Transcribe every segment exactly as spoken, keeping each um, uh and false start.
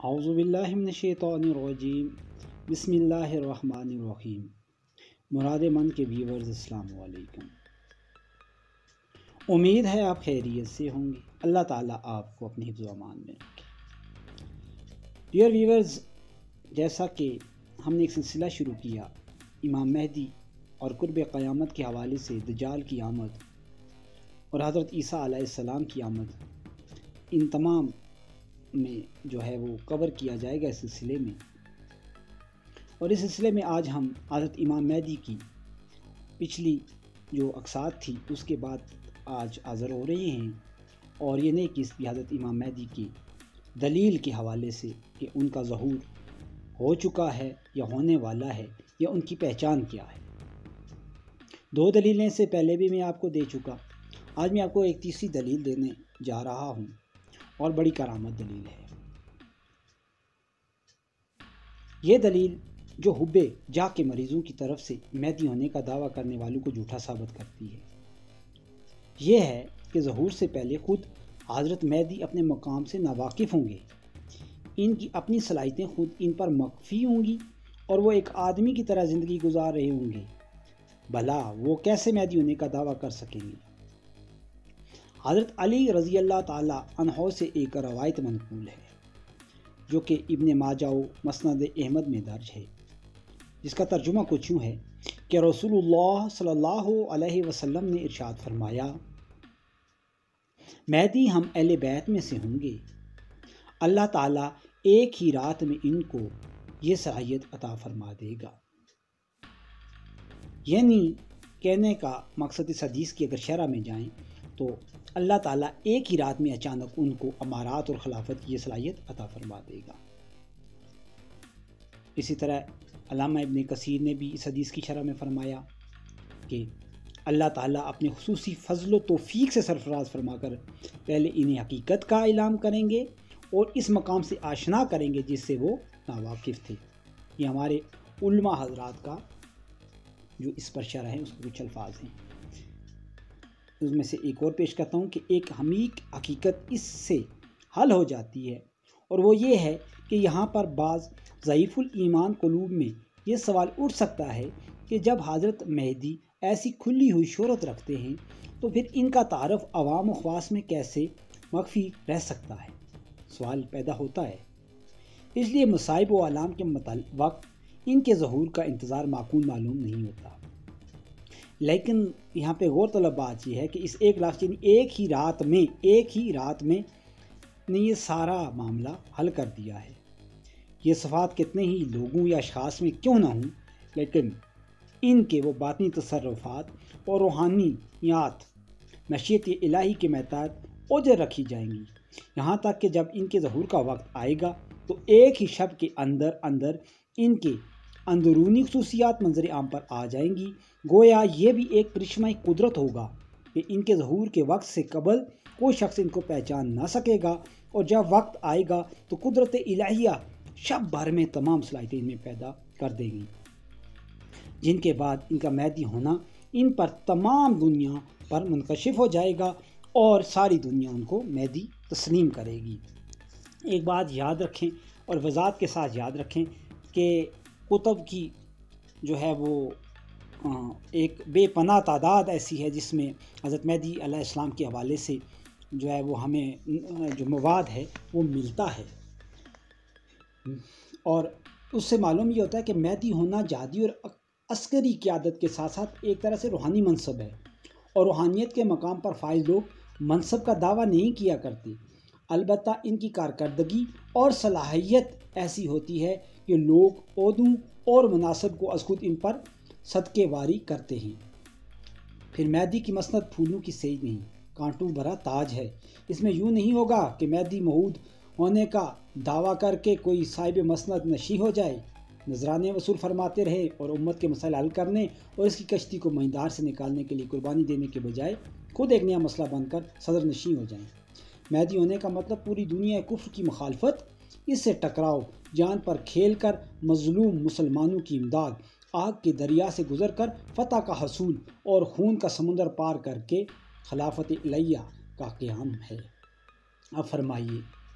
اعوذ باللہ من الشیطان الرجیم بسم اللہ الرحمن الرحیم۔ مراد من کے ویورز السلام علیکم، امید ہے آپ خیریت سے ہوں گے۔ اللہ تعالیٰ آپ کو اپنی حفظ و امان میں رکھے۔ ڈیئر ویورز، جیسا کہ ہم نے ایک سلسلہ شروع کیا امام مہدی اور قرب قیامت کے حوالے سے، دجال کی آمد اور حضرت عیسیٰ علیہ السلام کی آمد، ان تمام میں جو ہے وہ کور کیا جائے گا اس سلسلے میں۔ اور اس سلسلے میں آج ہم حضرت امام مہدی کی پچھلی جو اقساط تھی اس کے بعد آج حاضر ہو رہے ہیں، اور یہ نہیں کہ اس بھی حضرت امام مہدی کی دلیل کے حوالے سے کہ ان کا ظہور ہو چکا ہے یا ہونے والا ہے، یا ان کی پہچان کیا ہے۔ دو دلیلیں سے پہلے بھی میں آپ کو دے چکا، آج میں آپ کو ایک تیسری دلیل دینے جا رہا ہوں، اور بڑی کرامت دلیل ہے۔ یہ دلیل جو حب جا کے مریضوں کی طرف سے مہدی ہونے کا دعویٰ کرنے والوں کو جھوٹا ثابت کرتی ہے، یہ ہے کہ ظہور سے پہلے خود حضرت مہدی اپنے مقام سے ناواقف ہوں گے، ان کی اپنی صلاحیتیں خود ان پر مخفی ہوں گی، اور وہ ایک آدمی کی طرح زندگی گزار رہے ہوں گے۔ بھلا وہ کیسے مہدی ہونے کا دعویٰ کر سکیں گے؟ حضرت علی رضی اللہ تعالیٰ عنہ سے ایک روایت منقول ہے جو کہ ابن ماجہ و مسند احمد میں درج ہے، جس کا ترجمہ کچھ یوں ہے کہ رسول اللہ صلی اللہ علیہ وسلم نے ارشاد فرمایا، مہدی ہم اہل بیت میں سے ہوں گے، اللہ تعالیٰ ایک ہی رات میں ان کو یہ صلاحیت عطا فرما دے گا۔ یعنی کہنے کا مقصد اس حدیث کی اگر شرح میں جائیں تو اللہ تعالیٰ ایک ہی رات میں اچانک ان کو امارات اور خلافت کی یہ صلاحیت عطا فرما دے گا۔ اسی طرح علامہ ابن کثیر نے بھی اس حدیث کی شرح میں فرمایا کہ اللہ تعالیٰ اپنے خصوصی فضل و توفیق سے سرفراز فرما کر پہلے انہیں حقیقت کا اعلام کریں گے اور اس مقام سے آشنا کریں گے جس سے وہ ناواقف تھے۔ یہ ہمارے علماء حضرات کا جو اس پر شرح ہے اس کے کچھ الفاظ ہیں، اس میں سے ایک اور پیش کرتا ہوں کہ ایک عمیق حقیقت اس سے حل ہو جاتی ہے، اور وہ یہ ہے کہ یہاں پر بعض ضعیف الایمان قلوب میں یہ سوال اٹھ سکتا ہے کہ جب حضرت مہدی ایسی کھلی ہوئی شہرت رکھتے ہیں تو پھر ان کا تعارف عوام و خواص میں کیسے مخفی رہ سکتا ہے؟ سوال پیدا ہوتا ہے۔ اس لیے مصائب و علام کے متعلق وقت ان کے ظہور کا انتظار معقول معلوم نہیں ہوتا۔ لیکن یہاں پہ غور طلب بات یہ ہے کہ اس ایک لفظ یعنی ایک ہی رات میں ایک ہی رات میں نے یہ سارا معاملہ حل کر دیا ہے۔ یہ صفات کتنے ہی لوگوں یا اشخاص میں کیوں نہ ہوں، لیکن ان کے وہ باطنی تصرفات اور روحانیات مشیت الہی کے محتاط اوجر رکھی جائیں گی، یہاں تک کہ جب ان کے ظہور کا وقت آئے گا تو ایک ہی شب کے اندر اندر ان کے اندرونی خصوصیات منظر عام پر آ جائیں گی۔ گویا یہ بھی ایک کرشمہ قدرت ہوگا کہ ان کے ظہور کے وقت سے قبل کوئی شخص ان کو پہچان نہ سکے گا، اور جب وقت آئے گا تو قدرت الہیہ شب بھر میں تمام صلاحیتیں ان میں پیدا کر دے گی، جن کے بعد ان کا مہدی ہونا ان پر تمام دنیا پر منکشف ہو جائے گا، اور ساری دنیا ان کو مہدی تسلیم کرے گی۔ ایک بات یاد رکھیں اور وضاحت کے ساتھ یاد رکھیں کہ کتب کی جو ہے وہ ایک بے پناہ تعداد ایسی ہے جس میں حضرت مہدی علیہ السلام کے حوالے سے جو ہے وہ ہمیں جو مواد ہے وہ ملتا ہے، اور اس سے معلوم یہ ہوتا ہے کہ مہدی ہونا جہادی اور عسکری قیادت کے ساتھ ساتھ ایک طرح سے روحانی منصب ہے، اور روحانیت کے مقام پر فائز لوگ منصب کا دعویٰ نہیں کیا کرتے، البتہ ان کی کارکردگی اور صلاحیت ایسی ہوتی ہے کہ لوگ عہدوں اور مناصب کو از خود ان پر صدقے واری کرتے ہیں۔ پھر مہدی کی مسند پھولوں کی سیج نہیں، کانٹوں بھرا تاج ہے۔ اس میں یوں نہیں ہوگا کہ مہدی موعود ہونے کا دعویٰ کر کے کوئی صاحب مسند نشیں ہو جائے، نذرانے وصول فرماتے رہے اور امت کے مسائل حل کرنے اور اس کی کشتی کو مہیندار سے نکالنے کے لیے قربانی دینے کے بجائے خود ایک نیا مسئلہ بن کر صدر نشیں ہو جائیں۔ مہدی ہونے کا مطلب پوری دنیا کفر کی مخالفت، اس سے ٹکراؤ، جان پر کھیل کر مظلوم مسلمانوں کی امداد، آگ کے دریا سے گزر کر فتح کا حصول اور خون کا سمندر پار کر کے خلافت الہیہ کا قیام ہے۔ اب فرمائیے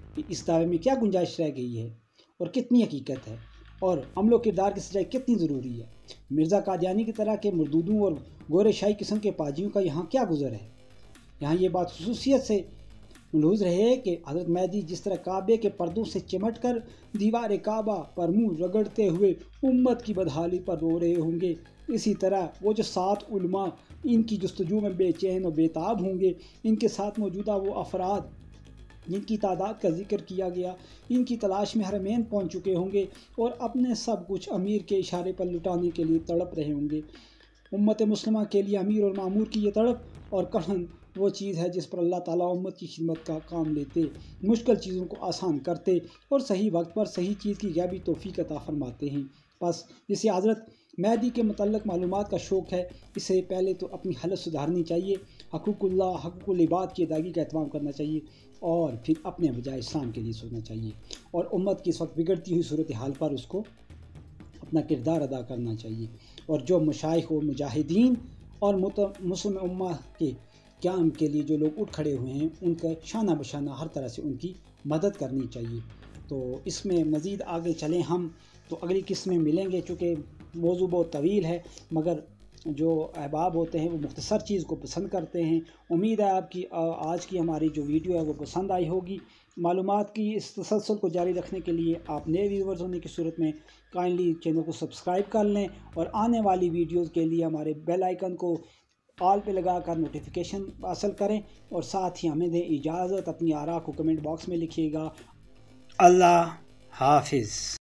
کہ اس دعوے میں کیا گنجائش رہ گئی ہے اور کتنی حقیقت ہے، اور عمل و کردار کی سچائی کتنی ضروری ہے۔ مرزا قادیانی کی طرح کے مردودوں اور گورے شاہی قسم کے پاجیوں کا یہاں کیا گزر ہے؟ یہاں یہ بات خصوصیت سے ملحوظ رہے کہ حضرت مہدی جس طرح کعبے کے پردوں سے چمٹ کر دیوار کعبہ پر منہ رگڑتے ہوئے امت کی بدحالی پر رو رہے ہوں گے، اسی طرح وہ جو سات علماء ان کی جستجو میں بے چین و بےتاب ہوں گے، ان کے ساتھ موجودہ وہ افراد جن کی تعداد کا ذکر کیا گیا، ان کی تلاش میں حرمین پہنچ چکے ہوں گے اور اپنے سب کچھ امیر کے اشارے پر لٹانے کے لیے تڑپ رہے ہوں گے۔ امت مسلمہ کے لیے امیر اور معمور کی یہ تڑپ اور کڑھن وہ چیز ہے جس پر اللہ تعالیٰ امت کی خدمت کا کام لیتے، مشکل چیزوں کو آسان کرتے اور صحیح وقت پر صحیح چیز کی غیبی توفیق عطا فرماتے ہیں۔ بس جسے حضرت مہدی کے متعلق معلومات کا شوق ہے، اسے پہلے تو اپنی حالت سدھارنی چاہیے، حقوق اللہ حقوق العباد کی ادائیگی کا اہتمام کرنا چاہیے، اور پھر اپنے بجائے اسلام کے لیے سوچنا چاہیے، اور امت کی اس وقت بگڑتی ہوئی صورتحال پر اس کو اپنا کردار ادا کرنا چاہیے، اور جو مشائخ و مجاہدین اور مسلم امہ کے قیام کے لیے جو لوگ اٹھ کھڑے ہوئے ہیں، ان کا شانہ بشانہ ہر طرح سے ان کی مدد کرنی چاہیے۔ تو اس میں مزید آگے چلیں ہم تو اگلی قسط میں ملیں گے، چونکہ موضوع بہت طویل ہے، مگر جو احباب ہوتے ہیں وہ مختصر چیز کو پسند کرتے ہیں۔ امید ہے آپ کی آج کی ہماری جو ویڈیو ہے وہ پسند آئی ہوگی۔ معلومات کی اس تسلسل کو جاری رکھنے کے لیے آپ نئے ویورز ہونے کی صورت میں کائنڈلی چینل کو سبسکرائب کر لیں، اور آنے والی ویڈیوز کے لیے ہمارے بیل آئیکن کو آل پہ لگا کر نوٹیفیکیشن حاصل کریں، اور ساتھ ہی ہمیں دیں اجازت۔ اپنی آراء کو کمنٹ باکس میں لکھیے گا۔ اللہ حافظ۔